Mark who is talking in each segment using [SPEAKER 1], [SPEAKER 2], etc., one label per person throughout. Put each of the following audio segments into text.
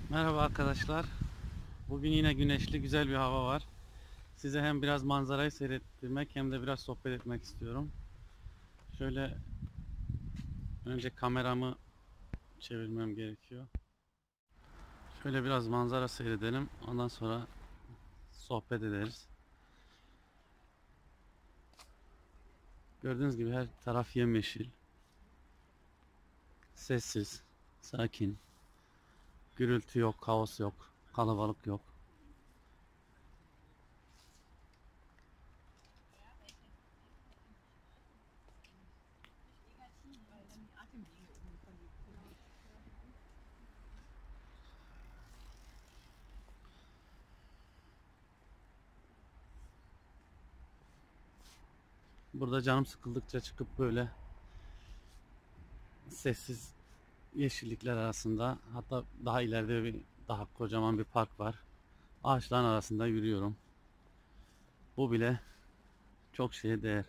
[SPEAKER 1] Merhaba arkadaşlar. Bugün yine güneşli güzel bir hava var. Size hem biraz manzarayı seyrettirmek hem de biraz sohbet etmek istiyorum. Şöyle önce kameramı çevirmem gerekiyor. Şöyle biraz manzara seyredelim. Ondan sonra sohbet ederiz. Gördüğünüz gibi her taraf yemyeşil. Sessiz, sakin. Gürültü yok, kaos yok, kalabalık yok. Burada canım sıkıldıkça çıkıp böyle sessiz yeşillikler arasında, hatta daha ileride daha kocaman bir park var. Ağaçların arasında yürüyorum. Bu bile çok şeye değer.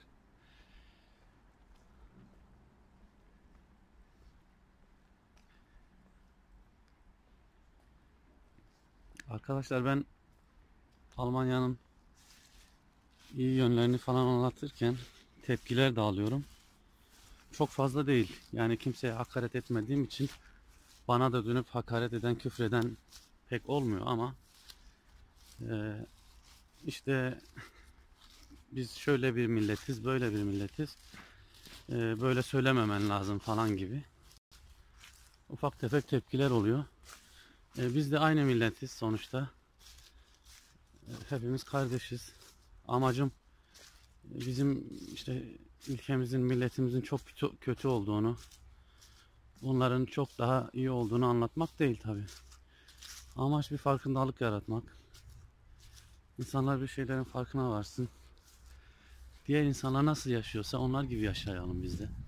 [SPEAKER 1] Arkadaşlar, ben Almanya'nın iyi yönlerini falan anlatırken tepkiler de alıyorum. Çok fazla değil. Yani kimseye hakaret etmediğim için bana da dönüp hakaret eden, küfreden pek olmuyor ama e, işte biz şöyle bir milletiz, böyle bir milletiz. Böyle söylememen lazım falan gibi. Ufak tefek tepkiler oluyor. Biz de aynı milletiz sonuçta. Hepimiz kardeşiz. Amacım bizim işte ülkemizin, milletimizin çok kötü olduğunu, bunların çok daha iyi olduğunu anlatmak değil tabi. Amaç bir farkındalık yaratmak. İnsanlar bir şeylerin farkına varsın. Diğer insanlar nasıl yaşıyorsa onlar gibi yaşayalım biz de.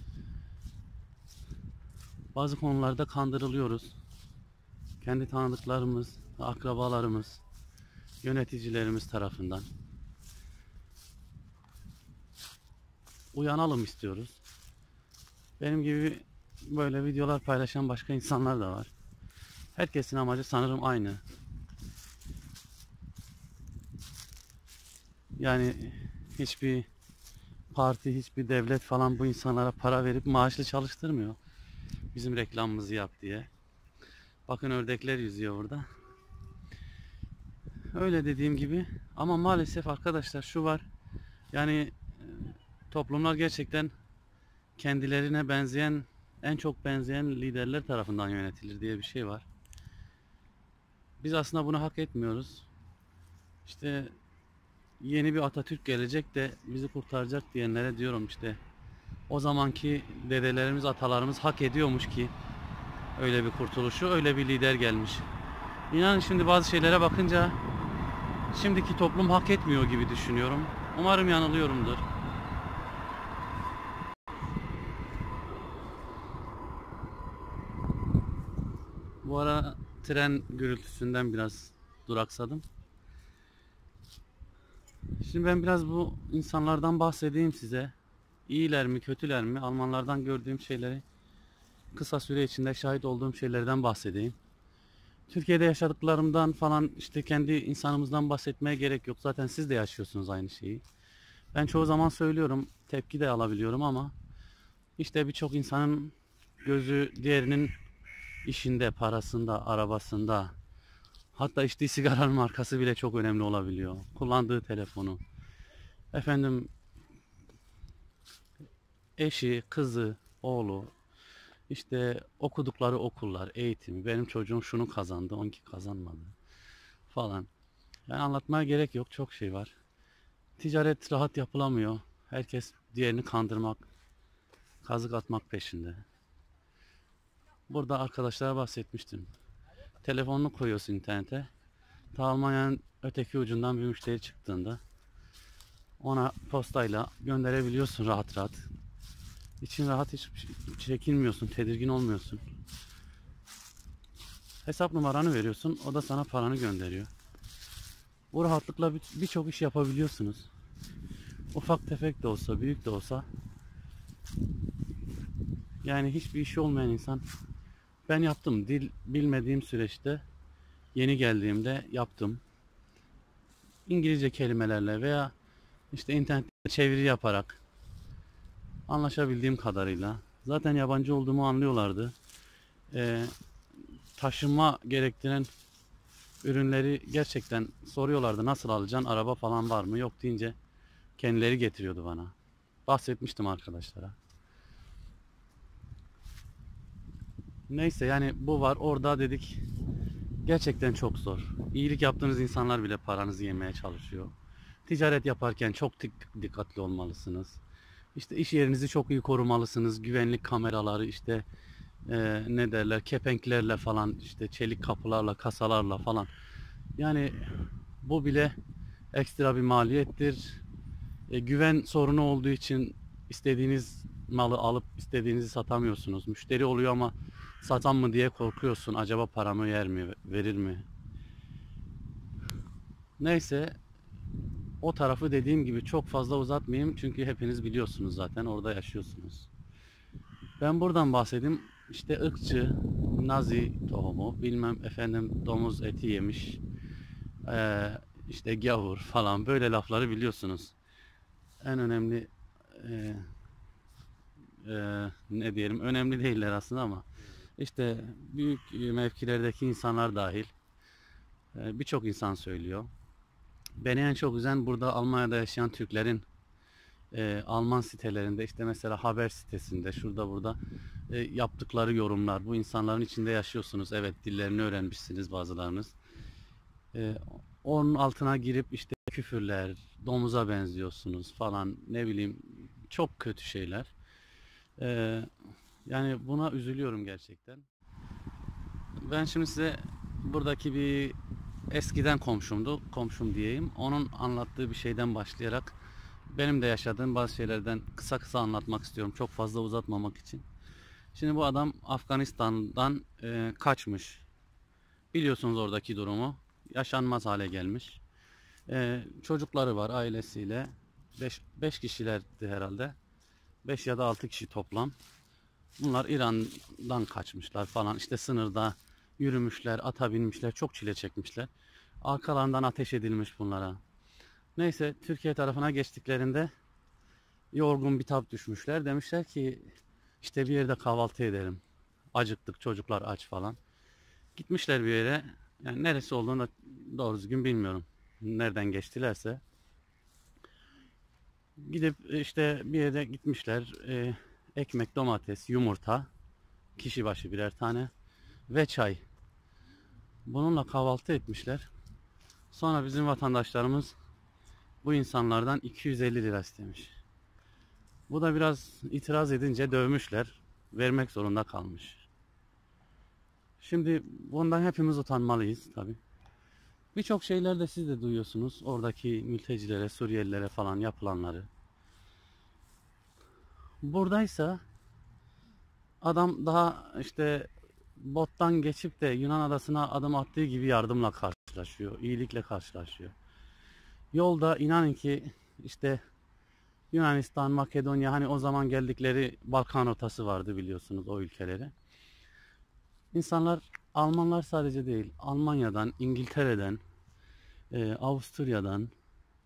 [SPEAKER 1] Bazı konularda kandırılıyoruz. Kendi tanıdıklarımız, akrabalarımız, yöneticilerimiz tarafından. Uyanalım istiyoruz. Benim gibi böyle videolar paylaşan başka insanlar da var. Herkesin amacı sanırım aynı. Yani hiçbir parti, hiçbir devlet falan bu insanlara para verip maaşlı çalıştırmıyor. Bizim reklamımızı yap diye. Bakın ördekler yüzüyor burada. Öyle dediğim gibi. Ama maalesef arkadaşlar şu var. Yani toplumlar gerçekten kendilerine benzeyen, en çok benzeyen liderler tarafından yönetilir diye bir şey var. Biz aslında bunu hak etmiyoruz. İşte yeni bir Atatürk gelecek de bizi kurtaracak diyenlere diyorum işte, o zamanki dedelerimiz, atalarımız hak ediyormuş ki öyle bir kurtuluşu, öyle bir lider gelmiş. İnanın şimdi bazı şeylere bakınca şimdiki toplum hak etmiyor gibi düşünüyorum. Umarım yanılıyorumdur. Bu ara tren gürültüsünden biraz duraksadım. Şimdi ben biraz bu insanlardan bahsedeyim size. İyiler mi, kötüler mi? Almanlardan gördüğüm şeyleri, kısa süre içinde şahit olduğum şeylerden bahsedeyim. Türkiye'de yaşadıklarımdan falan, işte kendi insanımızdan bahsetmeye gerek yok. Zaten siz de yaşıyorsunuz aynı şeyi. Ben çoğu zaman söylüyorum, tepki de alabiliyorum ama işte birçok insanın gözü diğerinin işinde, parasında, arabasında. Hatta içtiği sigaranın markası bile çok önemli olabiliyor. Kullandığı telefonu. Efendim, eşi, kızı, oğlu, işte okudukları okullar, eğitimi. Benim çocuğum şunu kazandı, onunki kazanmadı falan. Yani anlatmaya gerek yok, çok şey var. Ticaret rahat yapılamıyor. Herkes diğerini kandırmak, kazık atmak peşinde. Burada arkadaşlara bahsetmiştim. Telefonunu koyuyorsun internete. Ta Almanya'nın öteki ucundan bir müşteri çıktığında ona postayla gönderebiliyorsun rahat rahat. İçin rahat, hiç çekinmiyorsun, tedirgin olmuyorsun. Hesap numaranı veriyorsun, o da sana paranı gönderiyor. Bu rahatlıkla birçok iş yapabiliyorsunuz. Ufak tefek de olsa, büyük de olsa. Yani hiçbir işi olmayan insan Ben yaptım. Dil bilmediğim süreçte yeni geldiğimde yaptım. İngilizce kelimelerle veya işte internette çeviri yaparak anlaşabildiğim kadarıyla. Zaten yabancı olduğumu anlıyorlardı. Ee, Taşınma gerektiren ürünleri gerçekten soruyorlardı. Nasıl alacaksın? Araba falan var mı? Yok deyince kendileri getiriyordu bana. Bahsetmiştim arkadaşlara. Neyse yani bu var. Orada dedik gerçekten çok zor. İyilik yaptığınız insanlar bile paranızı yemeye çalışıyor. Ticaret yaparken çok dikkatli olmalısınız. İşte iş yerinizi çok iyi korumalısınız. Güvenlik kameraları işte ne derler kepenklerle falan işte çelik kapılarla kasalarla falan. Yani bu bile ekstra bir maliyettir. Güven sorunu olduğu için istediğiniz malı alıp istediğinizi satamıyorsunuz. Müşteri oluyor ama satan mı diye korkuyorsun. Acaba paramı yer mi, verir mi? Neyse o tarafı dediğim gibi çok fazla uzatmayayım çünkü hepiniz biliyorsunuz zaten orada yaşıyorsunuz. Ben buradan bahsedeyim. İşte ırkçı, Nazi tohumu, bilmem efendim domuz eti yemiş, işte gavur falan böyle lafları biliyorsunuz. En önemli e, ne diyelim önemli değiller aslında ama işte büyük mevkilerdeki insanlar dahil birçok insan söylüyor. Beni en çok üzen burada Almanya'da yaşayan Türklerin Alman sitelerinde işte mesela haber sitesinde şurada burada yaptıkları yorumlar. Bu insanların içinde yaşıyorsunuz. Evet dillerini öğrenmişsiniz bazılarınız. E, Onun altına girip işte küfürler, domuza benziyorsunuz falan ne bileyim çok kötü şeyler. E, Yani buna üzülüyorum gerçekten. Ben şimdi size buradaki bir eskiden komşumdu, komşum diyeyim. Onun anlattığı bir şeyden başlayarak benim de yaşadığım bazı şeylerden kısa kısa anlatmak istiyorum. Çok fazla uzatmamak için. Şimdi bu adam Afganistan'dan kaçmış. Biliyorsunuz oradaki durumu. Yaşanmaz hale gelmiş. Çocukları var ailesiyle. 5 kişilerdi herhalde. 5 ya da 6 kişi toplam. Bunlar İran'dan kaçmışlar falan. İşte sınırda yürümüşler, ata binmişler, çok çile çekmişler. Arkalarından ateş edilmiş bunlara. Neyse Türkiye tarafına geçtiklerinde yorgun bitap düşmüşler. Demişler ki işte bir yerde kahvaltı edelim. Acıktık, çocuklar aç falan. Gitmişler bir yere. Yani neresi olduğunu da doğru düzgün bilmiyorum. Nereden geçtilerse. Gidip işte bir yere gitmişler. Ekmek, domates, yumurta, kişi başı birer tane ve çay. Bununla kahvaltı etmişler. Sonra bizim vatandaşlarımız bu insanlardan 250 lira istemiş. Bu da biraz itiraz edince dövmüşler. Vermek zorunda kalmış. Şimdi bundan hepimiz utanmalıyız tabii. Birçok şeyler de siz de duyuyorsunuz. Oradaki mültecilere, Suriyelilere falan yapılanları. Buradaysa adam daha işte bottan geçip de Yunan adasına adım attığı gibi yardımla karşılaşıyor. İyilikle karşılaşıyor. Yolda inanın ki işte Yunanistan, Makedonya hani o zaman geldikleri Balkan rotası vardı biliyorsunuz o ülkeleri. İnsanlar Almanlar sadece değil Almanya'dan, İngiltere'den, Avusturya'dan,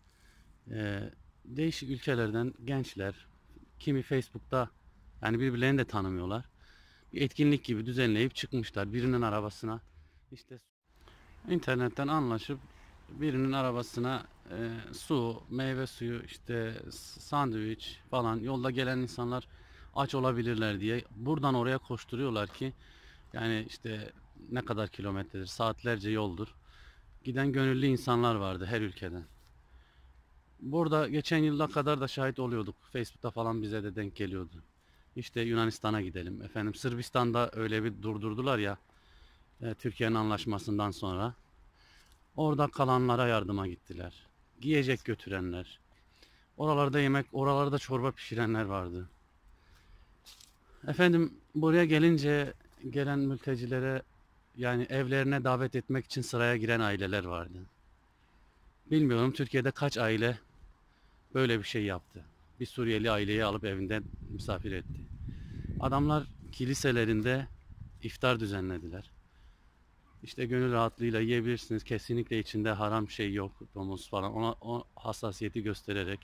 [SPEAKER 1] değişik ülkelerden gençler kimi Facebook'ta yani birbirlerini de tanımıyorlar. Bir etkinlik gibi düzenleyip çıkmışlar birinin arabasına işte internetten anlaşıp birinin arabasına su, meyve suyu, işte sandviç falan yolda gelen insanlar aç olabilirler diye buradan oraya koşturuyorlar ki yani işte ne kadar kilometredir, saatlerce yoldur. Giden gönüllü insanlar vardı her ülkeden. Burada geçen yıla kadar da şahit oluyorduk. Facebook'ta falan bize de denk geliyordu. İşte Yunanistan'a gidelim. Efendim Sırbistan'da öyle bir durdurdular ya Türkiye'nin anlaşmasından sonra. Orada kalanlara yardıma gittiler. Giyecek götürenler. Oralarda yemek, oralarda çorba pişirenler vardı. Efendim buraya gelince gelen mültecilere yani evlerine davet etmek için sıraya giren aileler vardı. Bilmiyorum Türkiye'de kaç aile böyle bir şey yaptı. Bir Suriyeli aileyi alıp evinden misafir etti. Adamlar kiliselerinde iftar düzenlediler. İşte gönül rahatlığıyla yiyebilirsiniz. Kesinlikle içinde haram şey yok, domuz falan. Ona o hassasiyeti göstererek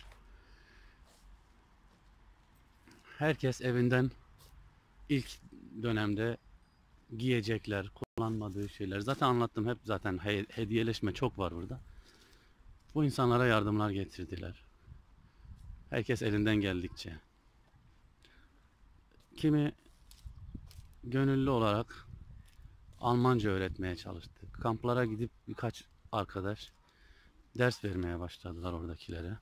[SPEAKER 1] herkes evinden ilk dönemde giyecekler, kullanmadığı şeyler. Zaten anlattım hep zaten hediyeleşme çok var burada. Bu insanlara yardımlar getirdiler. Herkes elinden geldikçe. Kimi gönüllü olarak Almanca öğretmeye çalıştı. Kamplara gidip birkaç arkadaş ders vermeye başladılar oradakilere.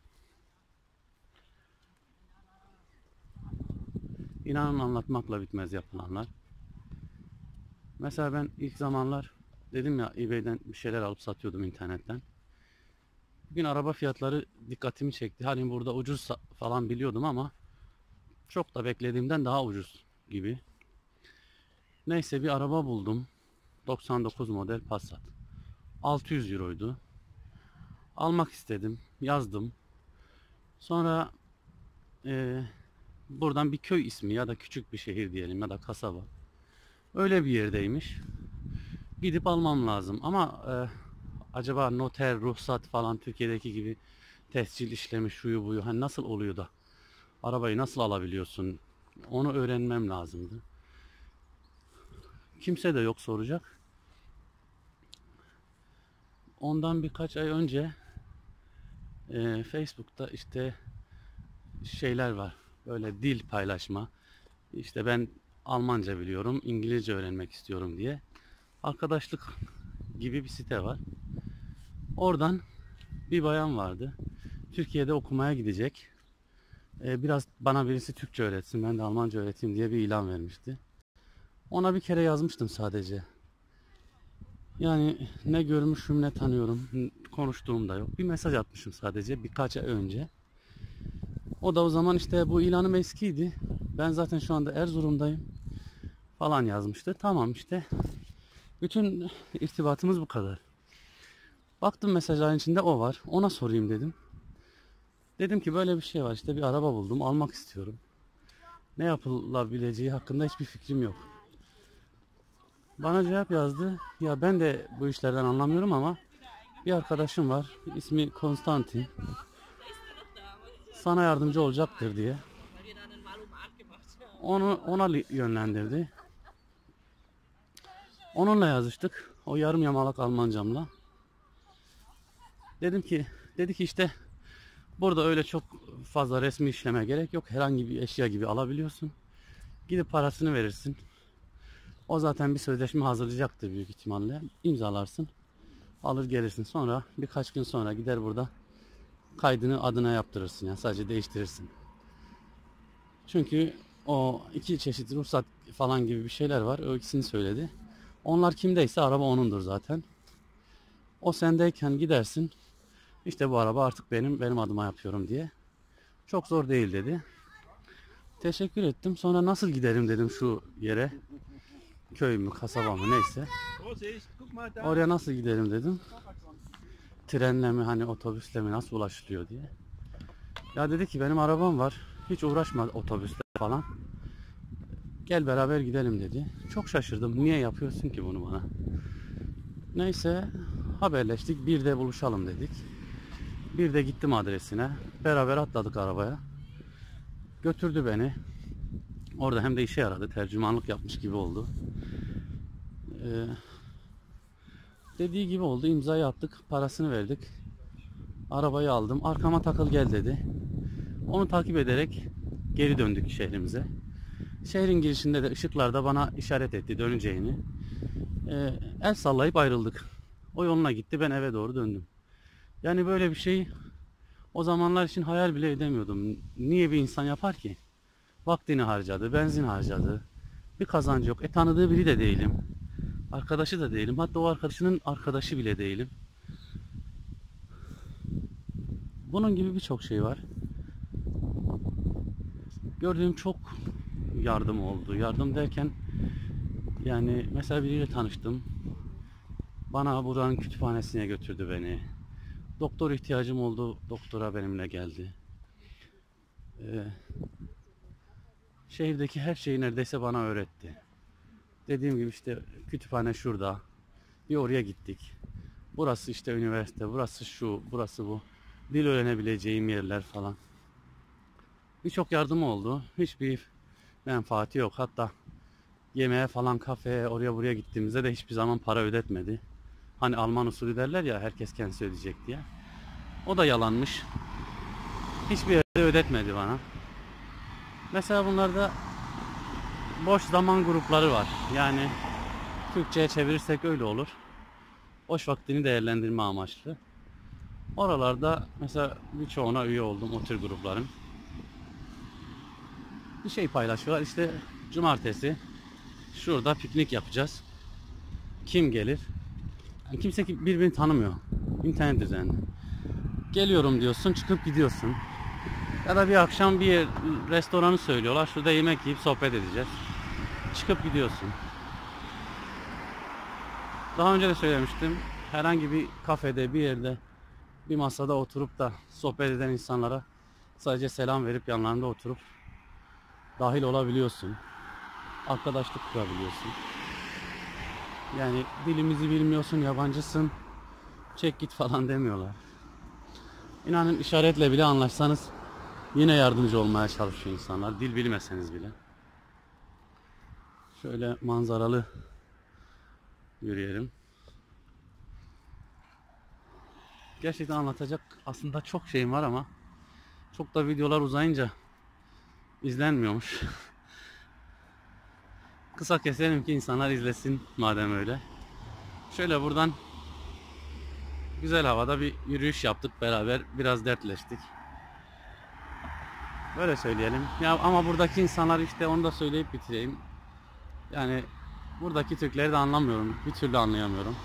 [SPEAKER 1] İnanın anlatmakla bitmez yapılanlar. Mesela ben ilk zamanlar dedim ya eBay'den bir şeyler alıp satıyordum internetten. Bugün araba fiyatları dikkatimi çekti. Hani burada ucuz falan biliyordum ama çok da beklediğimden daha ucuz gibi. Neyse bir araba buldum. 99 model Passat. 600 euroydu. Almak istedim. Yazdım. Sonra buradan bir köy ismi ya da küçük bir şehir diyelim ya da kasaba. Öyle bir yerdeymiş. Gidip almam lazım. Ama acaba noter, ruhsat falan Türkiye'deki gibi tescil işlemi şuyu buyu hani nasıl oluyor da arabayı nasıl alabiliyorsun? Onu öğrenmem lazımdı. Kimse de yok soracak. Ondan birkaç ay önce Facebook'ta işte şeyler var. Böyle dil paylaşma. İşte ben Almanca biliyorum, İngilizce öğrenmek istiyorum diye. Arkadaşlık gibi bir site var. Oradan bir bayan vardı. Türkiye'de okumaya gidecek. Biraz bana birisi Türkçe öğretsin, ben de Almanca öğreteyim diye bir ilan vermişti. Ona bir kere yazmıştım sadece. Yani ne görmüşüm ne tanıyorum, konuştuğum da yok. Bir mesaj atmışım sadece birkaç ay önce. O da o zaman işte bu ilanım eskiydi. Ben zaten şu anda Erzurum'dayım falan yazmıştı. Tamam işte. Bütün irtibatımız bu kadar. Baktım mesajların içinde o var. Ona sorayım dedim. Dedim ki böyle bir şey var işte bir araba buldum almak istiyorum. Ne yapılabileceği hakkında hiçbir fikrim yok. Bana cevap yazdı. Ya ben de bu işlerden anlamıyorum ama bir arkadaşım var. İsmi Konstantin. Sana yardımcı olacaktır diye. Ona yönlendirdi. Onunla yazıştık. O yarım yamalak Almancamla. Dedi ki işte burada öyle çok fazla resmi işleme gerek yok. Herhangi bir eşya gibi alabiliyorsun. Gidip parasını verirsin. O zaten bir sözleşme hazırlayacaktır büyük ihtimalle. İmzalarsın. Alır gelirsin. Sonra birkaç gün sonra gider burada kaydını adına yaptırırsın. Yani sadece değiştirirsin. Çünkü o iki çeşit ruhsat falan gibi bir şeyler var. O ikisini söyledi. Onlar kimdeyse araba onundur zaten. O sendeyken gidersin. İşte bu araba artık benim adıma yapıyorum diye. Çok zor değil dedi. Teşekkür ettim. Sonra nasıl giderim dedim şu yere. Köy mü, kasaba mı neyse. Oraya nasıl giderim dedim. Trenle mi hani otobüsle mi nasıl ulaşılıyor diye. Ya dedi ki benim arabam var. Hiç uğraşma otobüsle falan. Gel beraber gidelim dedi. Çok şaşırdım. Niye yapıyorsun ki bunu bana? Neyse haberleştik. Bir de buluşalım dedik. Bir de gittim adresine. Beraber atladık arabaya. Götürdü beni. Orada hem de işe yaradı. Tercümanlık yapmış gibi oldu. Dediği gibi oldu. İmzayı attık. Parasını verdik. Arabayı aldım. Arkama takıl gel dedi. Onu takip ederek geri döndük şehrimize. Şehrin girişinde de ışıklarda bana işaret etti döneceğini. El sallayıp ayrıldık. O yoluna gitti. Ben eve doğru döndüm. Yani böyle bir şey o zamanlar için hayal bile edemiyordum. Niye bir insan yapar ki? Vaktini harcadı, benzin harcadı. Bir kazancı yok. Tanıdığı biri de değilim. Arkadaşı da değilim. Hatta o arkadaşının arkadaşı bile değilim. Bunun gibi birçok şey var. Gördüğüm çok yardım oldu. Yardım derken yani mesela biriyle tanıştım. Bana buranın kütüphanesine götürdü beni. Doktor ihtiyacım oldu. Doktora benimle geldi. Şehirdeki her şeyi neredeyse bana öğretti. Dediğim gibi işte kütüphane şurada. Bir oraya gittik. Burası işte üniversite, burası şu, burası bu. Dil öğrenebileceğim yerler falan. Birçok yardım oldu. Hiçbir menfaati yok. Hatta yemeğe falan, kafeye, oraya buraya gittiğimizde de hiçbir zaman para ödetmedi. Hani Alman usulü derler ya, herkes kendisi ödeyecek diye. O da yalanmış. Hiçbir yerde ödetmedi bana. Mesela bunlarda boş zaman grupları var. Yani Türkçe'ye çevirirsek öyle olur. Boş vaktini değerlendirme amaçlı. Oralarda mesela birçoğuna üye oldum, o tür grupların. Bir şey paylaşıyorlar. İşte cumartesi şurada piknik yapacağız. Kim gelir? Yani kimse birbirini tanımıyor. İnternet üzerinde. Geliyorum diyorsun, çıkıp gidiyorsun. Ya da bir akşam bir restoranı söylüyorlar. Şurada yemek yiyip sohbet edeceğiz. Çıkıp gidiyorsun. Daha önce de söylemiştim. Herhangi bir kafede, bir yerde, bir masada oturup da sohbet eden insanlara sadece selam verip yanlarında oturup dahil olabiliyorsun. Arkadaşlık kurabiliyorsun. Yani dilimizi bilmiyorsun, yabancısın, çek git falan demiyorlar. İnanın işaretle bile anlaşsanız yine yardımcı olmaya çalışıyor insanlar. Dil bilmeseniz bile. Şöyle manzaralı yürüyelim. Gerçekten anlatacak aslında çok şeyim var ama çok da videolar uzayınca izlenmiyormuş. Kısa keselim ki insanlar izlesin madem öyle. Şöyle buradan güzel havada bir yürüyüş yaptık beraber. Biraz dertleştik. Böyle söyleyelim. Ya ama buradaki insanlar, işte onu da söyleyip bitireyim. Yani buradaki Türkleri de anlamıyorum. Bir türlü anlayamıyorum.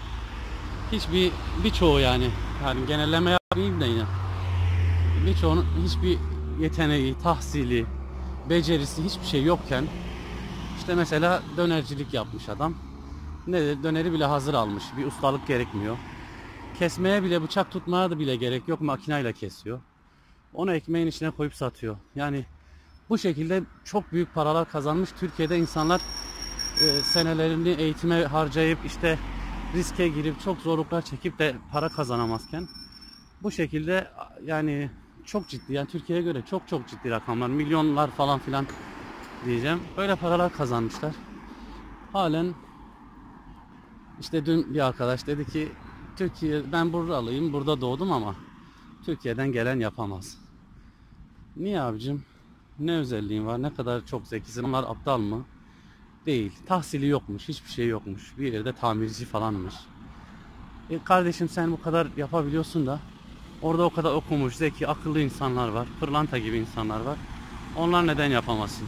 [SPEAKER 1] Birçoğu yani genelleme yapmayayım da yine. Birçoğunun hiçbir yeteneği, tahsili, becerisi, hiçbir şey yokken işte mesela dönercilik yapmış adam. Döneri bile hazır almış. Bir ustalık gerekmiyor. Kesmeye bile, bıçak tutmaya da bile gerek yok. Makineyle kesiyor. Onu ekmeğin içine koyup satıyor. Yani bu şekilde çok büyük paralar kazanmış. Türkiye'de insanlar senelerini eğitime harcayıp işte riske girip çok zorluklar çekip de para kazanamazken bu şekilde yani çok ciddi, yani Türkiye'ye göre çok çok ciddi rakamlar, milyonlar falan filan diyeceğim. Böyle paralar kazanmışlar. Halen işte dün bir arkadaş dedi ki Türkiye, ben buralıyım, burada doğdum ama Türkiye'den gelen yapamaz. Niye abicim? Ne özelliğin var? Ne kadar çok zekisin? Onlar aptal mı? Değil. Tahsili yokmuş. Hiçbir şey yokmuş. Bir yerde tamirci falanmış. Kardeşim sen bu kadar yapabiliyorsun da orada o kadar okumuş, zeki, akıllı insanlar var. Pırlanta gibi insanlar var. Onlar neden yapamasın?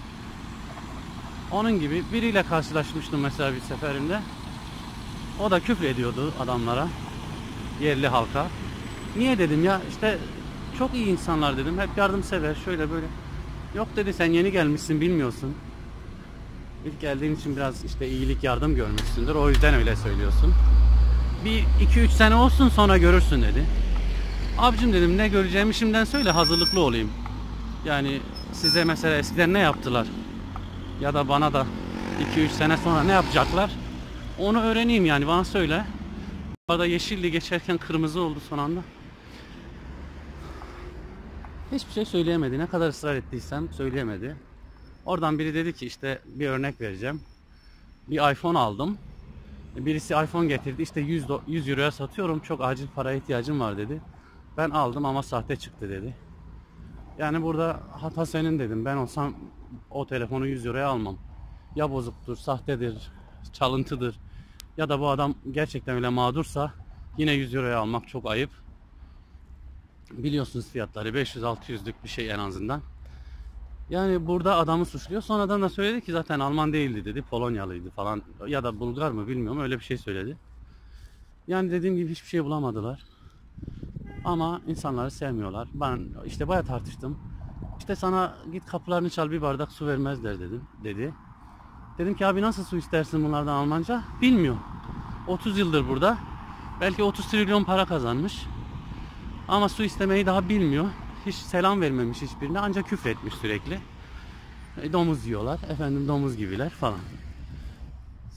[SPEAKER 1] Onun gibi biriyle karşılaşmıştım mesela bir seferinde. O da küfür ediyordu adamlara. Yerli halka. Niye dedim ya, işte çok iyi insanlar dedim. Hep yardımsever, şöyle böyle. Yok dedi, sen yeni gelmişsin, bilmiyorsun. İlk geldiğin için biraz işte iyilik, yardım görmüşsündür. O yüzden öyle söylüyorsun. Bir 2-3 sene olsun, sonra görürsün dedi. Abicim dedim, ne göreceğimi şimdiden söyle, hazırlıklı olayım. Yani size mesela eskiden ne yaptılar? Ya da bana da 2-3 sene sonra ne yapacaklar? Onu öğreneyim, yani bana söyle. Bu arada yeşilli geçerken kırmızı oldu son anda. Hiçbir şey söyleyemedi. Ne kadar ısrar ettiysem söyleyemedi. Oradan biri dedi ki, işte bir örnek vereceğim. Bir iPhone aldım. Birisi iPhone getirdi. İşte 100 euroya satıyorum. Çok acil paraya ihtiyacım var dedi. Ben aldım ama sahte çıktı dedi. Yani burada hata senin dedim. Ben olsam o telefonu 100 euroya almam. Ya bozuktur, sahtedir, çalıntıdır. Ya da bu adam gerçekten öyle mağdursa yine 100 euroya almak çok ayıp. Biliyorsunuz fiyatları 500-600'lük bir şey en azından. Yani burada adamı suçluyor. Sonradan da söyledi ki zaten Alman değildi dedi. Polonyalıydı falan. Ya da Bulgar mı bilmiyorum, öyle bir şey söyledi. Yani dediğim gibi hiçbir şey bulamadılar. Ama insanları sevmiyorlar. Ben işte bayağı tartıştım. İşte sana git kapılarını çal, bir bardak su vermezler dedi. Dedim ki abi nasıl su istersin bunlardan Almanca? Bilmiyor. 30 yıldır burada. Belki 30 trilyon para kazanmış. Ama su istemeyi daha bilmiyor. Hiç selam vermemiş hiçbirine, ancak küfür etmiş sürekli. Domuz yiyorlar, efendim domuz gibiler falan.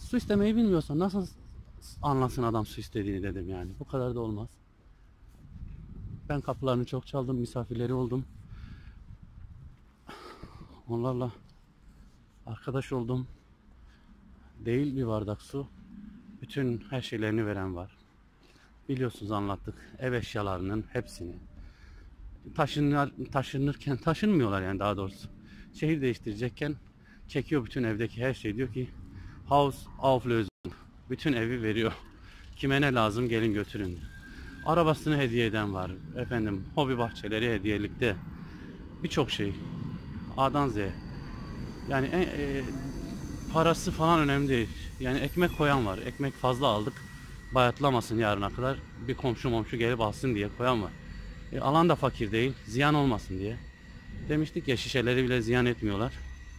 [SPEAKER 1] Su istemeyi bilmiyorsan nasıl anlasın adam su istediğini dedim yani. Bu kadar da olmaz. Ben kapılarını çok çaldım, misafirleri oldum. Onlarla arkadaş oldum. Değil bir bardak su. Bütün her şeylerini veren var. Biliyorsunuz anlattık. Ev eşyalarının hepsini. Taşınırken taşınmıyorlar yani daha doğrusu. Şehir değiştirecekken çekiyor bütün evdeki her şey. Diyor ki Haus auflösung. Bütün evi veriyor. Kime ne lazım gelin götürün. Arabasını hediye eden var. Efendim hobi bahçeleri hediyelikte. Birçok şey. A'dan Z'ye. Yani parası falan önemli değil. Yani ekmek koyan var. Ekmek fazla aldık. Bayatlamasın yarına kadar. Bir komşu gelip alsın diye koyan var. Alan da fakir değil. Ziyan olmasın diye. Demiştik ya şişeleri bile ziyan etmiyorlar.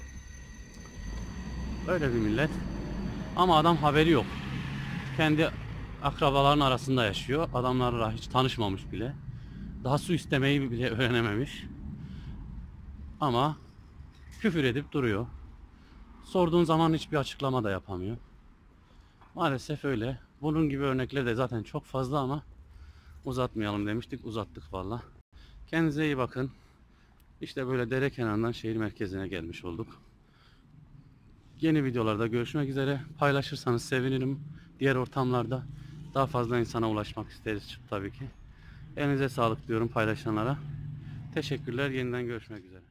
[SPEAKER 1] Öyle bir millet. Ama adam haberi yok. Kendi akrabaların arasında yaşıyor. Adamlarla hiç tanışmamış bile. Daha su istemeyi bile öğrenememiş. Ama küfür edip duruyor. Sorduğun zaman hiçbir açıklama da yapamıyor. Maalesef öyle. Bunun gibi örnekler de zaten çok fazla ama uzatmayalım demiştik. Uzattık valla. Kendinize iyi bakın. İşte böyle dere kenarından şehir merkezine gelmiş olduk. Yeni videolarda görüşmek üzere. Paylaşırsanız sevinirim. Diğer ortamlarda daha fazla insana ulaşmak isteriz tabii ki. Elinize sağlık diyorum paylaşanlara. Teşekkürler. Yeniden görüşmek üzere.